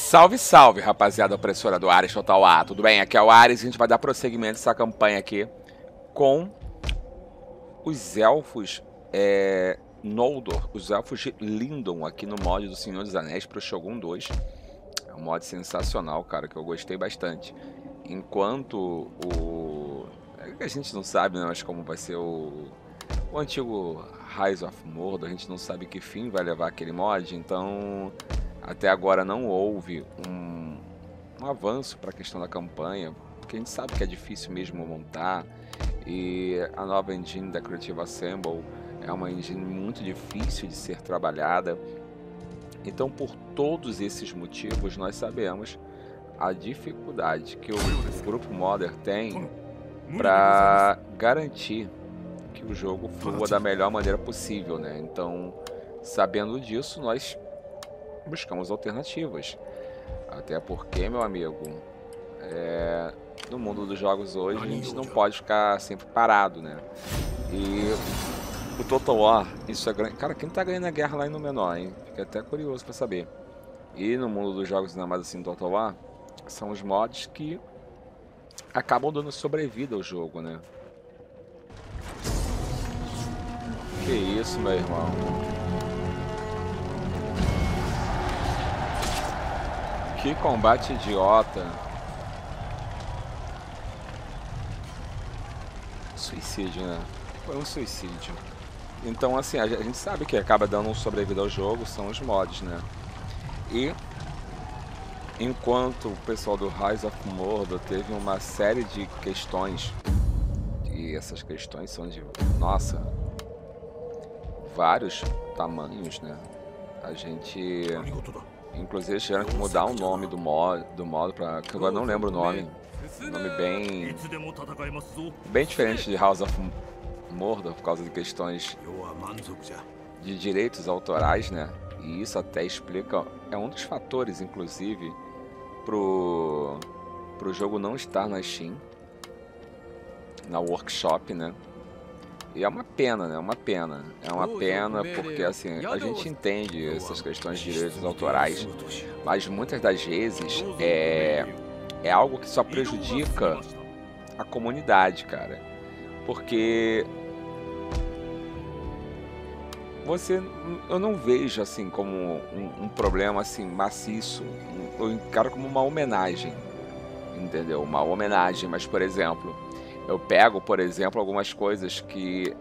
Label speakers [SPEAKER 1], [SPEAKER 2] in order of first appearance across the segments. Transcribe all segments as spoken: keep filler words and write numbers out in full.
[SPEAKER 1] Salve, salve, rapaziada opressora do Ares Total A. Tudo bem? Aqui é o Ares e a gente vai dar prosseguimento a essa campanha aqui com os elfos é, Noldor, os elfos de Lindon aqui no mod do Senhor dos Anéis para o Shogun dois. É um mod sensacional, cara, que eu gostei bastante. Enquanto o... a gente não sabe, né, mas como vai ser o, o antigo Rise of Mordor, a gente não sabe que fim vai levar aquele mod, então... Até agora não houve um, um avanço para a questão da campanha, porque a gente sabe que é difícil mesmo montar, e a nova engine da Creative Assembly é uma engine muito difícil de ser trabalhada. Então, por todos esses motivos, nós sabemos a dificuldade que o grupo Modder tem para garantir que o jogo flua da melhor maneira possível, né? Então, sabendo disso, nós buscamos alternativas, até porque, meu amigo, é, no mundo dos jogos hoje a gente não pode ficar sempre parado, né? E o Total War, isso é grande. Cara, quem tá ganhando a guerra lá em Númenor, hein? Fiquei até curioso pra saber. E no mundo dos jogos, ainda mais assim, Total War, são os mods que acabam dando sobrevida ao jogo, né? Que isso, meu irmão. Que combate idiota. Suicídio, né? Foi um suicídio. Então, assim, a gente sabe que acaba dando um sobrevida ao jogo, são os mods, né? E enquanto o pessoal do Rise of Mordor teve uma série de questões, e essas questões são de, nossa, vários tamanhos, né? A gente... Inclusive tiveram que mudar o nome do modo, do modo para que eu agora não lembro o nome. Um nome bem bem diferente de House of Mordor por causa de questões de direitos autorais, né? E isso até explica, é um dos fatores, inclusive, pro pro jogo não estar na Steam, na Workshop, né? E é uma pena, né? É uma pena. É uma pena porque, assim, a gente entende essas questões de direitos autorais, mas muitas das vezes é, é algo que só prejudica a comunidade, cara. Porque você, eu não vejo, assim, como um, um problema, assim, maciço. Eu encaro como uma homenagem, entendeu? Uma homenagem, mas, por exemplo... Eu pego, por exemplo, algumas coisas que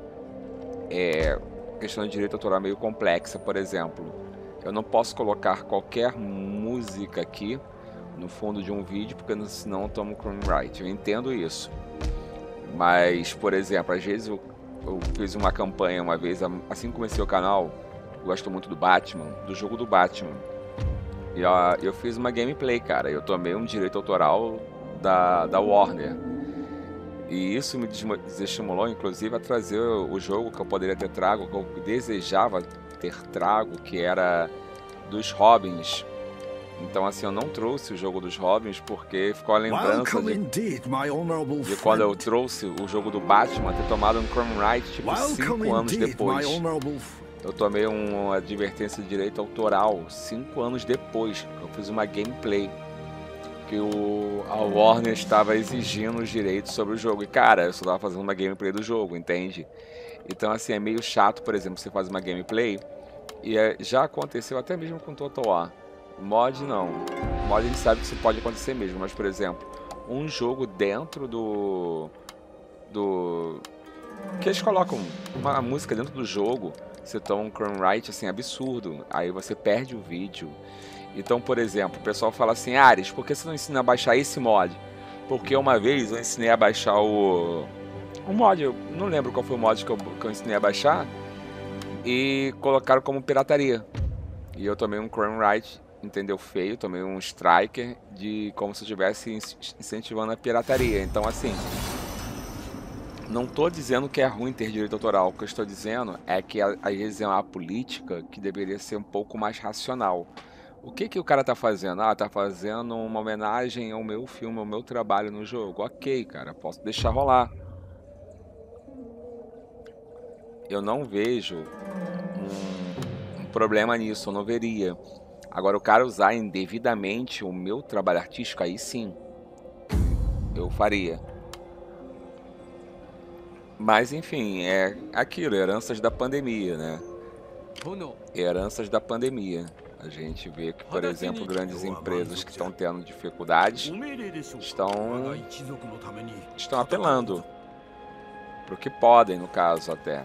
[SPEAKER 1] é questão de direito autoral meio complexa. Por exemplo, eu não posso colocar qualquer música aqui no fundo de um vídeo, porque senão eu tomo copyright. Eu entendo isso. Mas, por exemplo, às vezes eu, eu fiz uma campanha uma vez, assim que comecei o canal, eu gosto muito do Batman, do jogo do Batman. E ó, eu fiz uma gameplay, cara. Eu tomei um direito autoral da, da Warner. E isso me desestimulou, inclusive, a trazer o jogo que eu poderia ter trago, que eu desejava ter trago, que era dos Robins. Então, assim, eu não trouxe o jogo dos Robins porque ficou a lembrança de, de quando eu trouxe o jogo do Batman, ter tomado um copyright tipo cinco anos depois. Eu tomei uma advertência de direito autoral cinco anos depois. Eu fiz uma gameplay que o, a Warner estava exigindo os direitos sobre o jogo. E, cara, eu só estava fazendo uma gameplay do jogo, entende? Então, assim, é meio chato, por exemplo, você faz uma gameplay e é, já aconteceu até mesmo com Total War. Mod, não. Mod, a gente sabe que isso pode acontecer mesmo, mas, por exemplo, um jogo dentro do... do... que eles colocam uma música dentro do jogo, você toma um copyright, assim, absurdo. Aí você perde o vídeo. Então, por exemplo, o pessoal fala assim, Ares, por que você não ensina a baixar esse mod? Porque uma vez eu ensinei a baixar o, o mod, eu não lembro qual foi o mod que eu, que eu ensinei a baixar, e colocaram como pirataria. E eu tomei um copyright, entendeu, feio, tomei um striker, de como se eu estivesse incentivando a pirataria. Então, assim, não estou dizendo que é ruim ter direito autoral, o que eu estou dizendo é que às vezes é uma política que deveria ser um pouco mais racional. O que que o cara tá fazendo? Ah, tá fazendo uma homenagem ao meu filme, ao meu trabalho no jogo. Ok, cara, posso deixar rolar. Eu não vejo um, um problema nisso, eu não veria. Agora, o cara usar indevidamente o meu trabalho artístico, aí sim, eu faria. Mas, enfim, é aquilo, heranças da pandemia, né? Heranças da pandemia. A gente vê que, por exemplo, grandes empresas que estão tendo dificuldades estão, estão apelando para o que podem, no caso, até.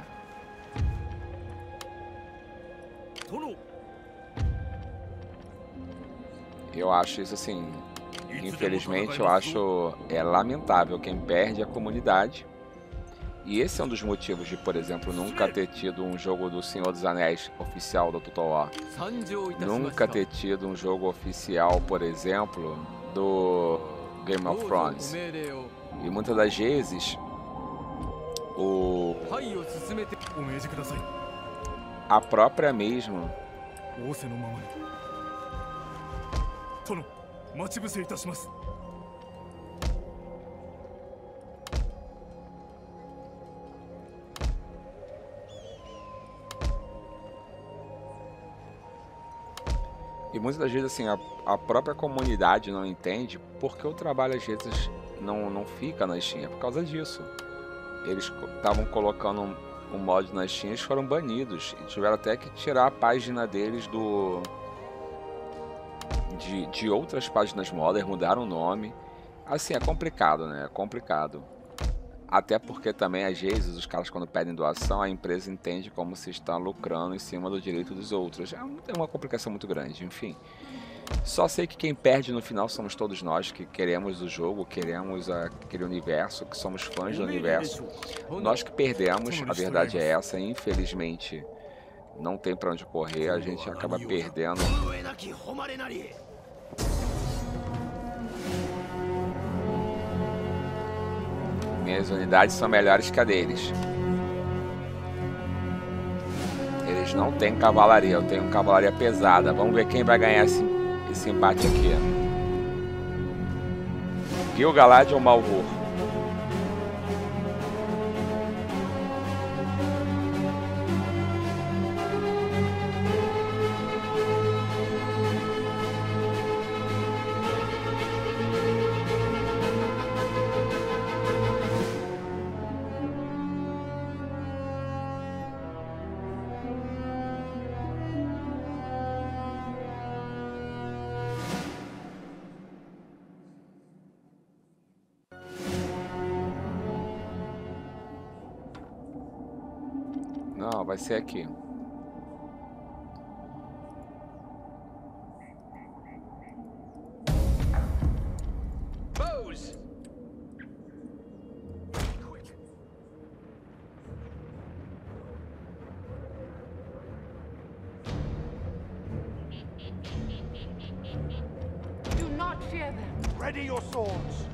[SPEAKER 1] Eu acho isso assim, infelizmente, eu acho é lamentável quem perde a comunidade. E esse é um dos motivos de, por exemplo, nunca ter tido um jogo do Senhor dos Anéis oficial da Total War. Nunca ter tido um jogo oficial, por exemplo, do Game of Thrones. E muitas das vezes, o... a própria mesma... E muitas das vezes, assim, a, a própria comunidade não entende porque o trabalho, às vezes, não, não fica na Steam. É por causa disso. Eles estavam colocando um, um mod na Steam, eles foram banidos. E tiveram até que tirar a página deles do... De, de outras páginas modders, mudaram o nome. Assim, é complicado, né? É complicado. Até porque também, às vezes, os caras quando pedem doação, a empresa entende como se está lucrando em cima do direito dos outros. É uma complicação muito grande, enfim. Só sei que quem perde no final somos todos nós, que queremos o jogo, queremos aquele universo, que somos fãs do universo. Nós que perdemos, a verdade é essa, infelizmente não tem pra onde correr, a gente acaba perdendo. Minhas unidades são melhores que a deles. Eles não têm cavalaria, eu tenho cavalaria pesada. Vamos ver quem vai ganhar esse, esse embate aqui. Gil-galad ou Malvur? Não, vai ser aqui.
[SPEAKER 2] Do not fear them.
[SPEAKER 3] Ready your swords.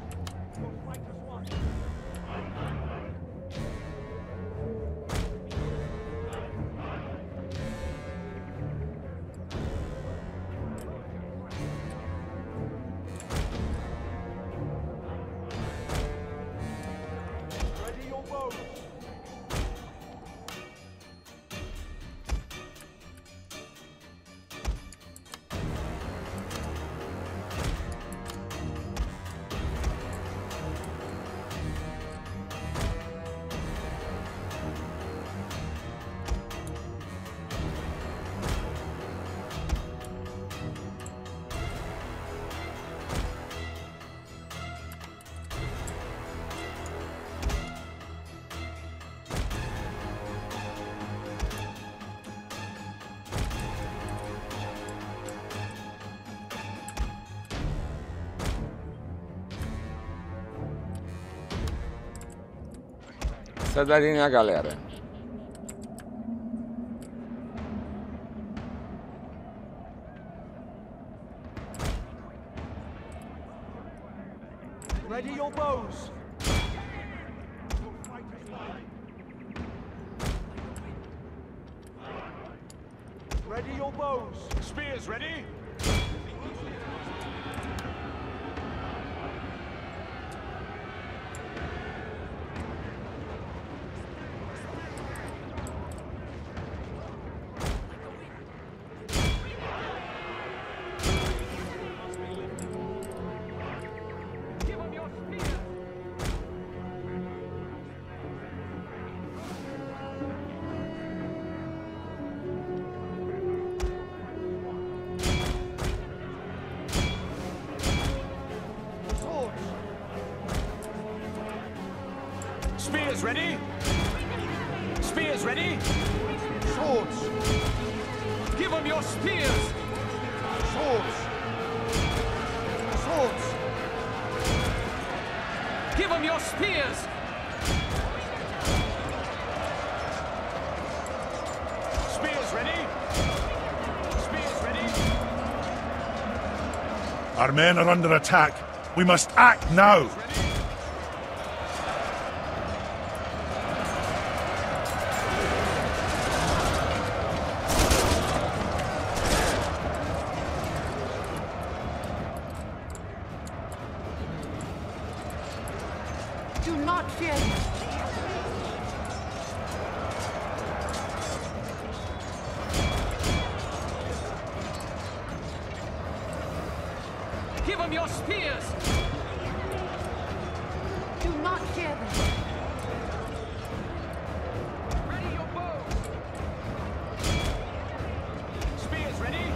[SPEAKER 1] Sai da linha, galera.
[SPEAKER 3] Ready your bows. Ready your bows. Spears ready? Spears ready? Spears ready? Swords! Give them your spears! Swords! Swords! Give them your spears! Spears ready? Spears ready?
[SPEAKER 4] Our men are under attack. We must act now!
[SPEAKER 2] Do not fear them.
[SPEAKER 3] Give them your spears!
[SPEAKER 2] Do not fear them.
[SPEAKER 3] Ready your bows! Spears ready?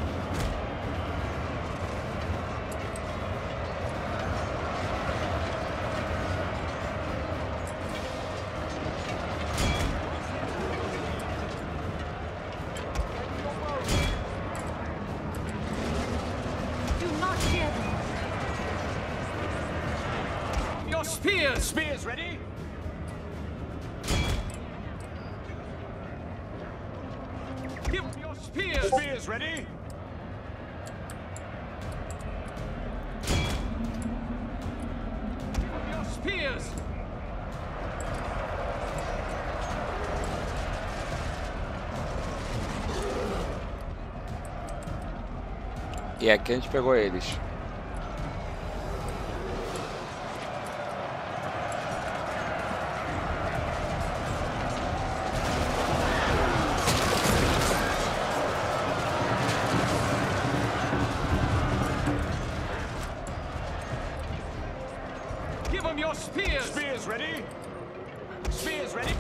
[SPEAKER 2] Do not fear them.
[SPEAKER 3] Your spears! Spears ready? Give them your spears! Spears ready? Give them your spears!
[SPEAKER 1] E aqui a gente pegou eles.
[SPEAKER 3] Give them your spears! Spears ready? Spears ready?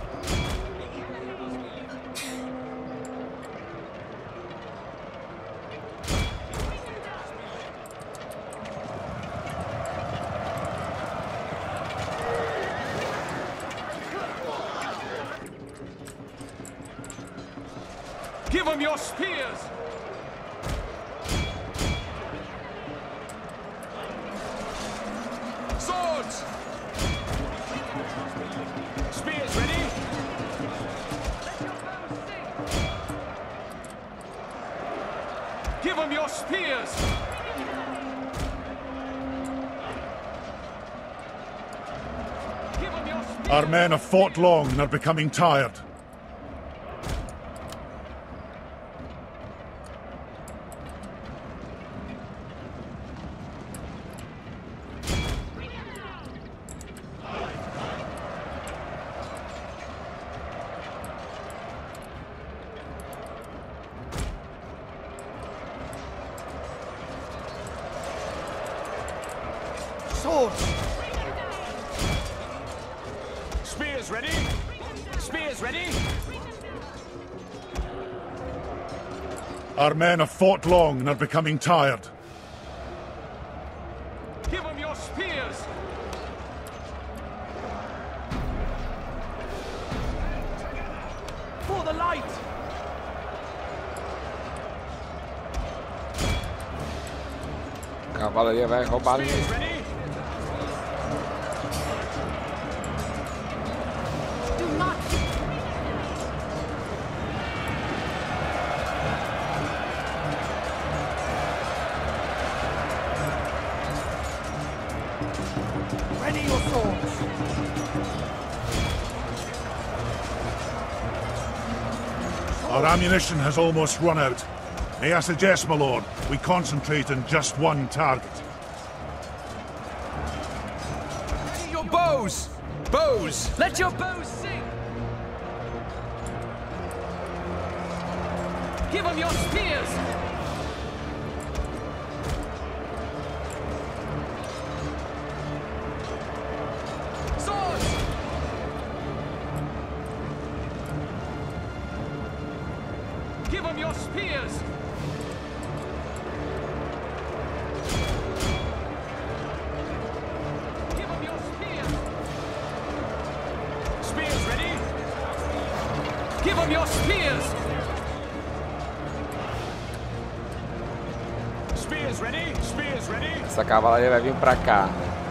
[SPEAKER 3] Give them your spears! Swords! Spears ready? Give them your spears! Give them your spears!
[SPEAKER 4] Our men have fought long and are becoming tired.
[SPEAKER 3] Swords! Spears ready? Spears ready?
[SPEAKER 4] Our men have fought long and are becoming tired.
[SPEAKER 3] Give them your spears! For the light!
[SPEAKER 1] Cavalaria vai roubar ali.
[SPEAKER 3] Spears ready?
[SPEAKER 2] Do not.
[SPEAKER 3] Ready your swords!
[SPEAKER 4] Our ammunition has almost run out. May I suggest, my lord, we concentrate on just one target.
[SPEAKER 3] Ready your bows! Bows! Let your bows sing! Give them your spears! Swords! Give them your spears! Give them your spears! them your spears! Spears ready? Spears ready?
[SPEAKER 1] Essa cavalaria vai vir pra cá.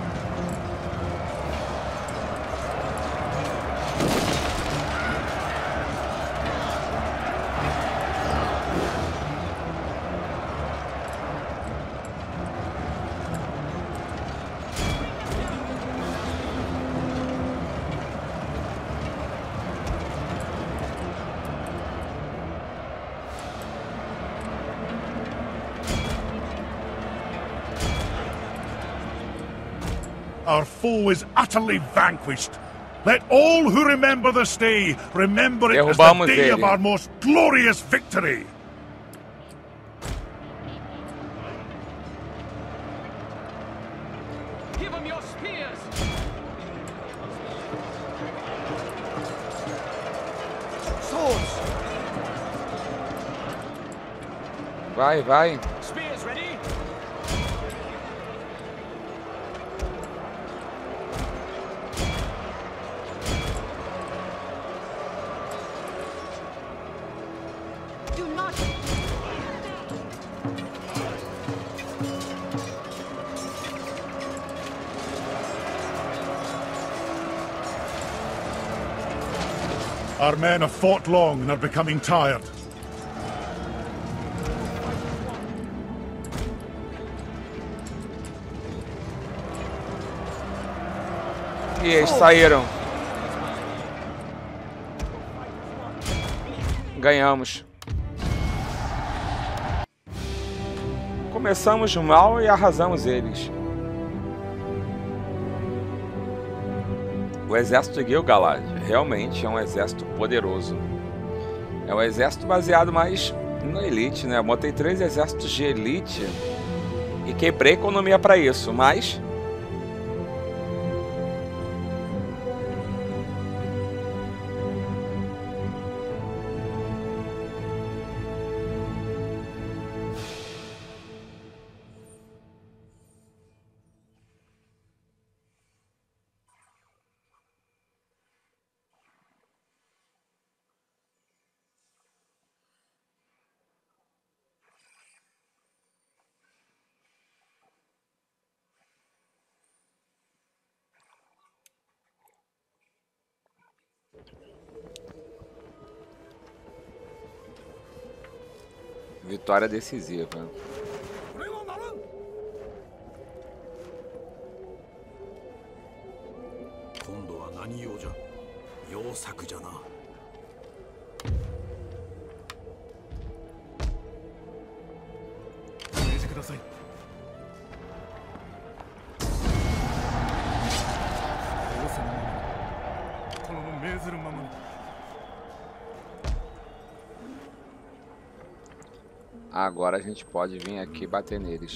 [SPEAKER 4] Our foe is utterly vanquished. Let all who remember this day remember it as the
[SPEAKER 1] Derrubamos
[SPEAKER 4] day of
[SPEAKER 1] ele.
[SPEAKER 4] our most glorious victory.
[SPEAKER 3] Give them your spears! Swords!
[SPEAKER 1] Vai, vai.
[SPEAKER 3] Spears ready?
[SPEAKER 2] Do not.
[SPEAKER 4] Our men have fought long and are becoming tired.
[SPEAKER 1] E eles saíram. Ganhamos. Começamos mal e arrasamos eles. O exército de Gil-galad realmente é um exército poderoso. É um exército baseado mais na elite, né? Eu botei três exércitos de elite e quebrei a economia para isso, mas vitória decisiva. Agora a gente pode vir aqui e bater neles.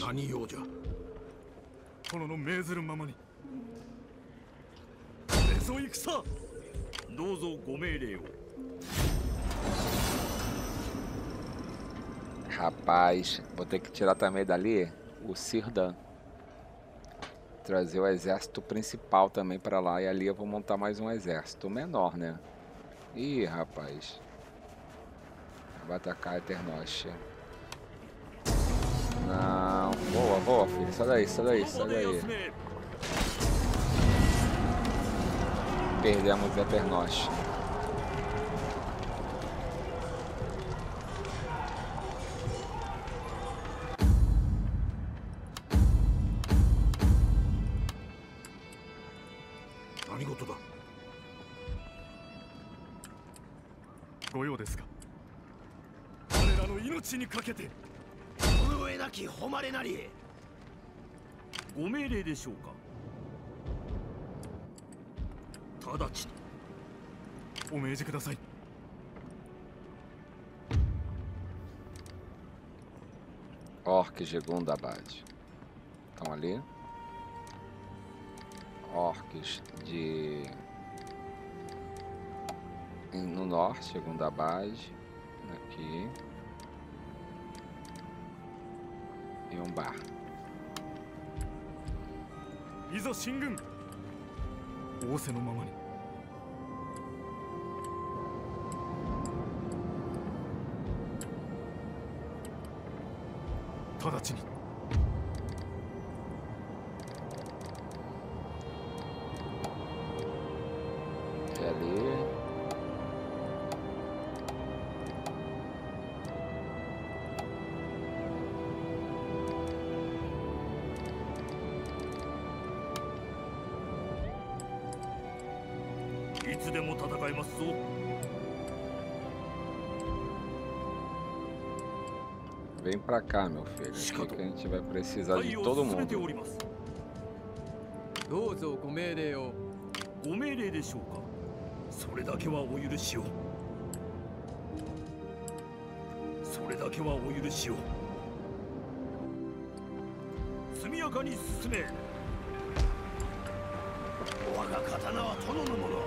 [SPEAKER 1] Rapaz, vou ter que tirar também dali o Círdan. Trazer o exército principal também para lá. E ali eu vou montar mais um exército menor, né? Ih, rapaz. Vai atacar Eternosh. Não, boa, boa, filho. Sai daí, sai daí, sai daí. Perdemos Eternosh. Orcs de Gundabad. Estão ali. Orcs de... no norte, Gundabad. Aqui. E um bar.
[SPEAKER 5] 直ちに。
[SPEAKER 1] É ali. Vem pra cá, meu filho. Aqui que a gente vai precisar de todo mundo.
[SPEAKER 3] どうぞご命令を。ご命令でしょうか。それだけはお許しを。それだけはお許しを。速やかに進め。我が刀は殿のもの。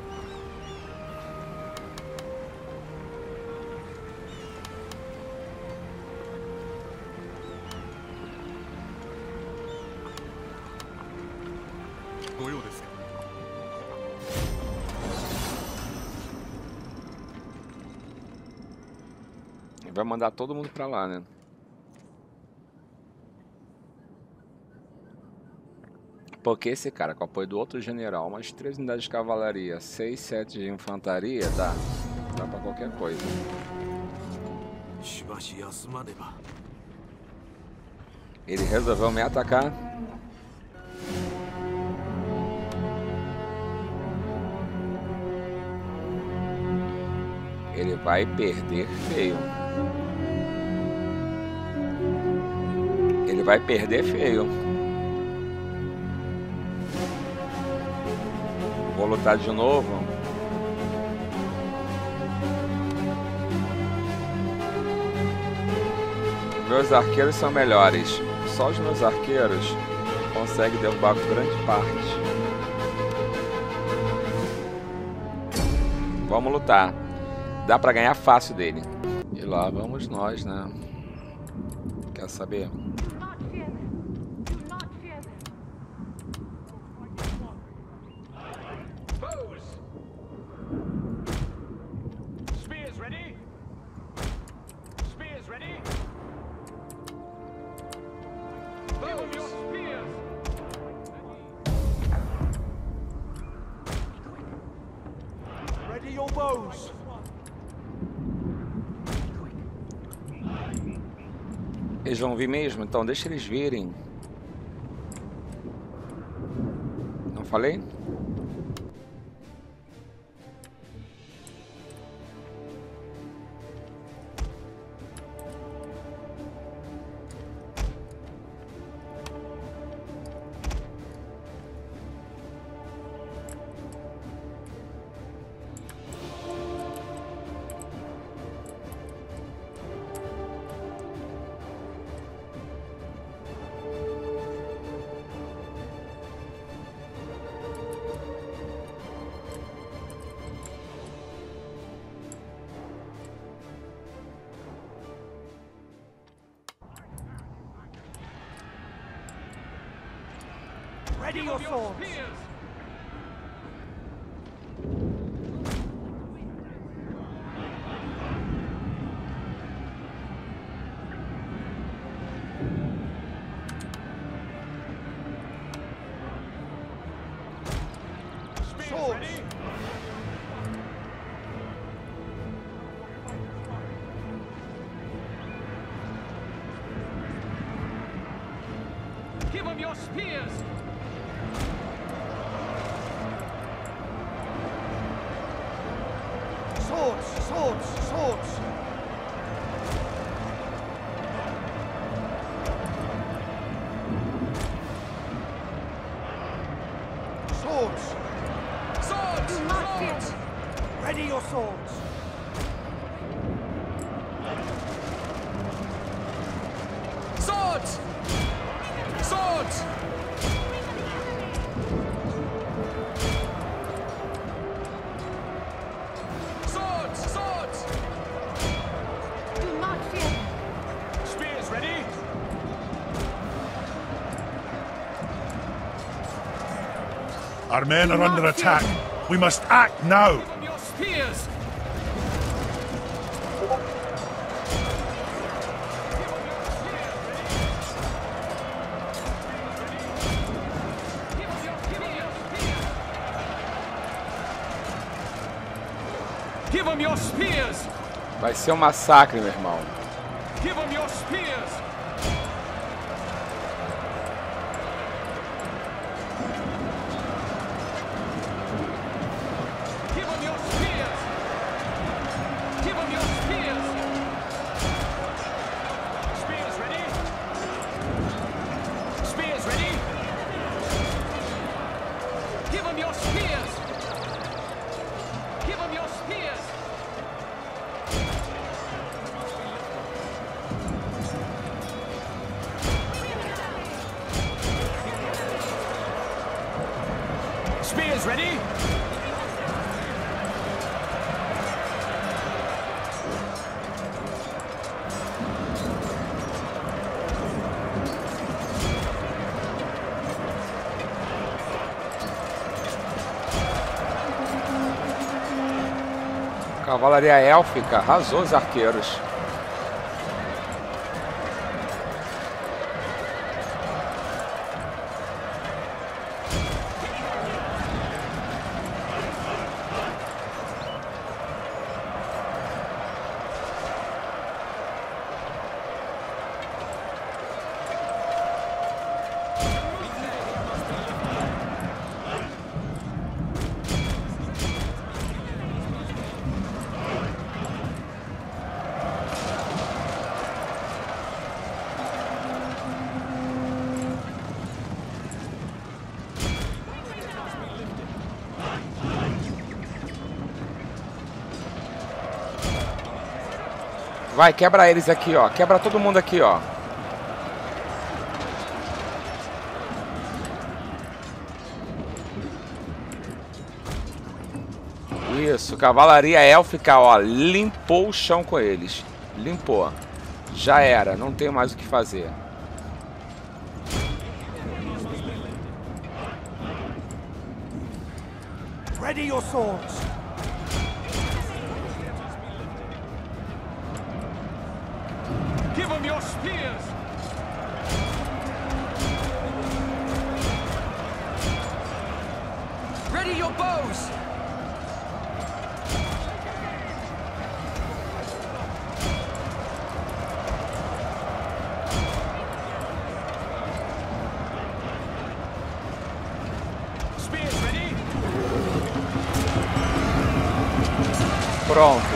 [SPEAKER 1] Vai mandar todo mundo pra lá, né? Porque esse cara, com apoio do outro general, umas três unidades de cavalaria, seis, sete de infantaria, dá. Dá pra qualquer coisa. Ele resolveu me atacar. Ele vai perder feio. Ele vai perder feio. Vou lutar de novo. Meus arqueiros são melhores. Só os meus arqueiros conseguem derrubar grande parte. Vamos lutar. Dá pra ganhar fácil dele. E lá vamos nós, né? Quer saber? Eles vão vir mesmo? Então deixa eles virem. Não falei?
[SPEAKER 6] Ready your swords! Swords!
[SPEAKER 3] Give them your spears!
[SPEAKER 6] Swords! Swords! Swords! Swords!
[SPEAKER 3] Swords!
[SPEAKER 2] Do not fear.
[SPEAKER 6] Ready your swords!
[SPEAKER 3] Swords! Swords! Swords! Swords!
[SPEAKER 2] Do not fear.
[SPEAKER 3] Spears ready?
[SPEAKER 4] Our men are under attack. We must act now.
[SPEAKER 3] Give them your spears! Give them your spears!
[SPEAKER 1] Vai ser um massacre, meu irmão.
[SPEAKER 3] Give them your spears! Give them your spears! Give them your spears! Spears ready? Spears ready? Give them your spears! Give them your spears! Spears ready?
[SPEAKER 1] Cavalaria élfica arrasou os arqueiros. Vai, quebra eles aqui, ó. Quebra todo mundo aqui, ó. Isso, cavalaria élfica, ó. Limpou o chão com eles. Limpou. Já era, não tem mais o que fazer.
[SPEAKER 6] Ready your swords.
[SPEAKER 3] Give them your spears! Ready your bows! Spears ready?
[SPEAKER 1] Pronto.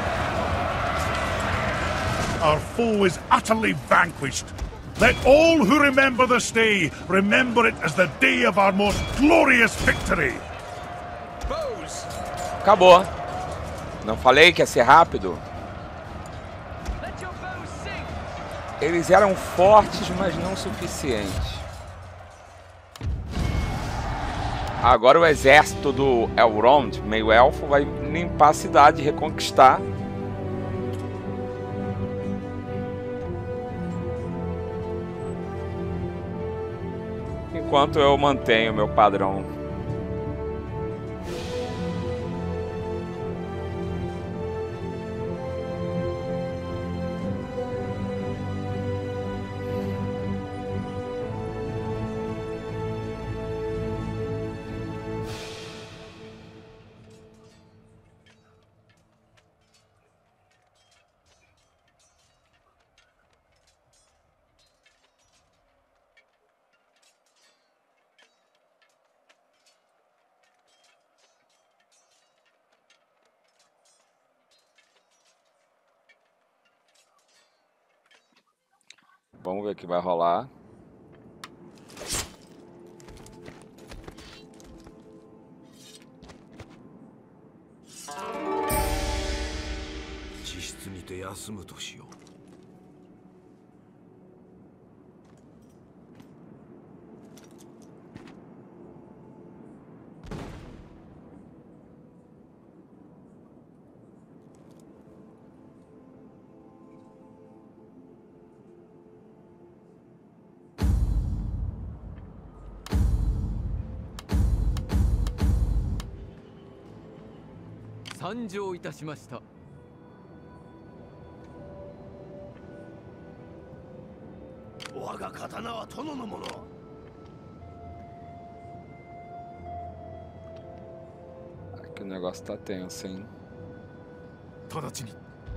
[SPEAKER 4] Our foe is utterly vanquished. Let all who remember this day remember it as the day of our most glorious victory.
[SPEAKER 3] Bows!
[SPEAKER 1] Acabou. Não falei que ia ser rápido?
[SPEAKER 3] Let your bows sing!
[SPEAKER 1] Eles eram fortes, mas não suficientes. Agora o exército do Elrond, meio elfo, vai limpar a cidade e reconquistar. Enquanto eu mantenho meu padrão. Vamos ver o que vai rolar.
[SPEAKER 3] Sanjou itashimashita.
[SPEAKER 6] Waga katana wa tono no mono.
[SPEAKER 1] Aqui o negócio tá tenso, hein?
[SPEAKER 3] 直ちに。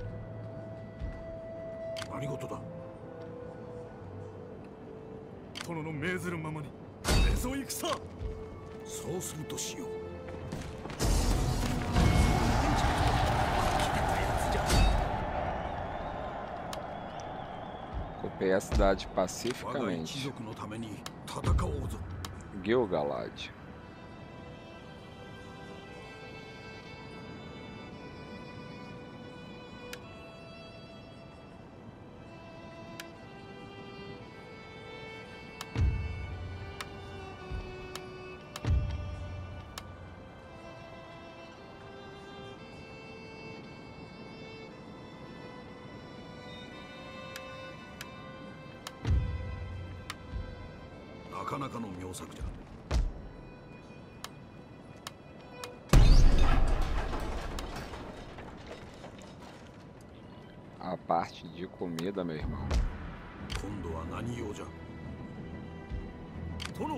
[SPEAKER 6] 何事だ。
[SPEAKER 3] 殿の命ずるままに戦争行くさ。
[SPEAKER 6] そうするとしよう。
[SPEAKER 1] Ocupei a cidade
[SPEAKER 6] 我が一
[SPEAKER 1] pacificamente.
[SPEAKER 6] 族のために戦おうぞ。
[SPEAKER 1] Gil-galad.
[SPEAKER 6] Na かなかの妙策じゃ。
[SPEAKER 1] A parte de comida, meu irmão.
[SPEAKER 6] 今度は何用じゃ。
[SPEAKER 3] 殿。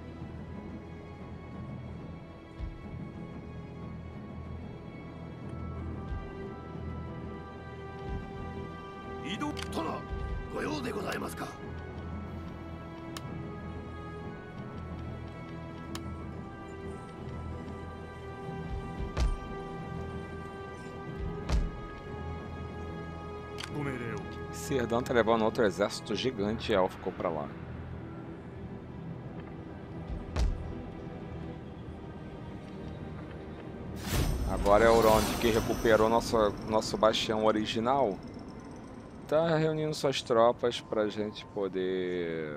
[SPEAKER 3] 移動。
[SPEAKER 6] 殿、ご用でございますか。
[SPEAKER 3] ご命令を。
[SPEAKER 1] Cerdão tá levando outro exército gigante élfico pra lá. Agora é Elrond que recuperou nosso, nosso bastião original. Tá reunindo suas tropas pra gente poder...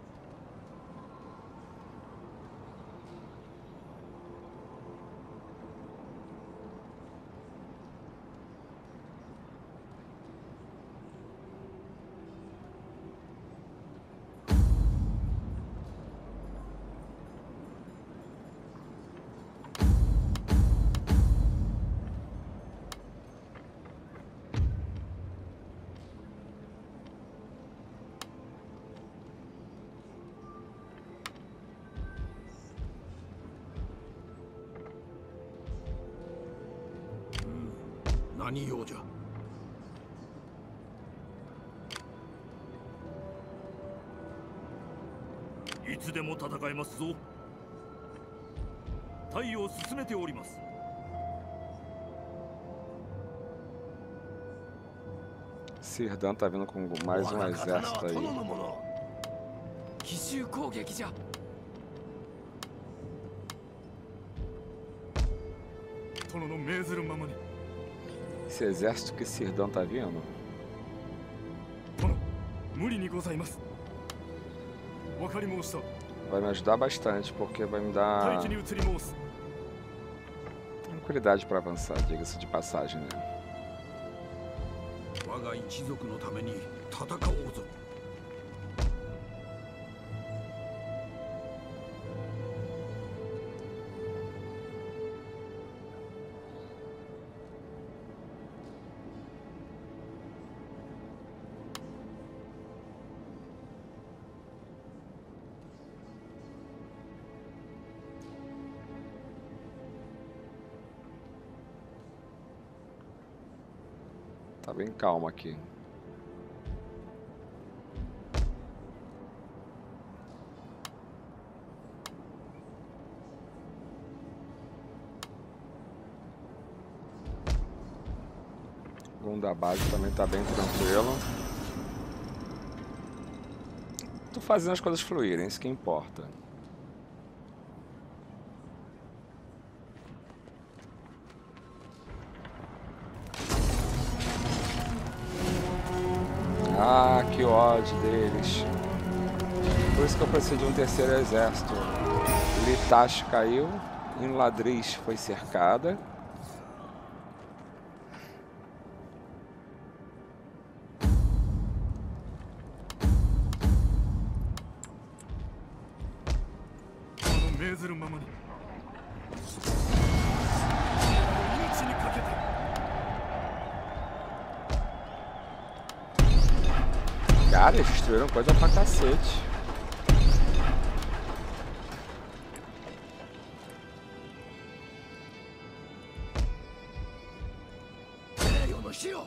[SPEAKER 6] Hmm, 何用じゃ。
[SPEAKER 3] いつでも戦えますぞ。隊を進めております。
[SPEAKER 1] Cerdão tá vindo com mais um exército aí.
[SPEAKER 3] 奇襲攻撃じゃ。 殿の命ずるままに。
[SPEAKER 1] Esse exército que Cerdão tá vindo.
[SPEAKER 3] 殿、無理にございます。わかり申した。
[SPEAKER 1] Vai me ajudar bastante, porque vai me
[SPEAKER 3] 大
[SPEAKER 1] dar
[SPEAKER 3] 地に移り申す。
[SPEAKER 1] tranquilidade pra avançar, diga-se de passagem, né?
[SPEAKER 6] 我が一族のために戦おうぞ。
[SPEAKER 1] Tá bem calmo aqui. O da base também tá bem tranquilo. Tô fazendo as coisas fluírem, isso que importa. Ah, que ódio deles. Por isso que eu preciso de um terceiro exército. Litash caiu. Imladris foi cercada. Cara, eles destruíram coisa pra cacete.
[SPEAKER 6] しよう。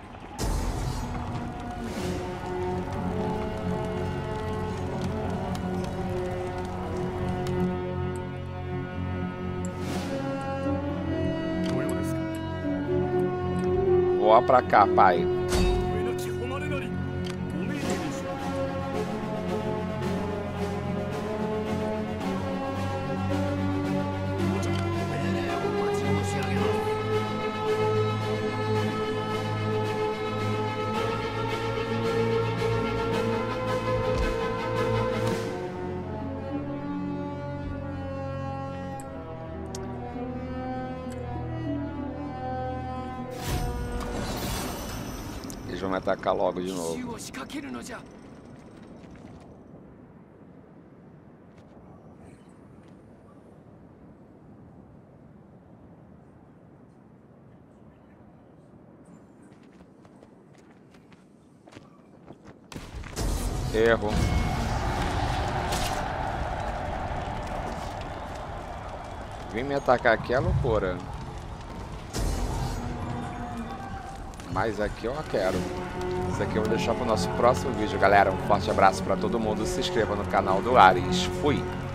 [SPEAKER 1] Voa pra cá, pai.
[SPEAKER 3] 上なき誉れなりご命令でしょう。
[SPEAKER 6] 命令を待ち申し上げます。
[SPEAKER 1] Eles vão me atacar logo de novo.
[SPEAKER 6] 奇襲を仕掛けるのじゃ。
[SPEAKER 1] Erro. Vim me atacar aqui é loucura. Mas aqui eu quero. Isso aqui eu vou deixar para o nosso próximo vídeo, galera. Um forte abraço para todo mundo. Se inscreva no canal do Ares. Fui!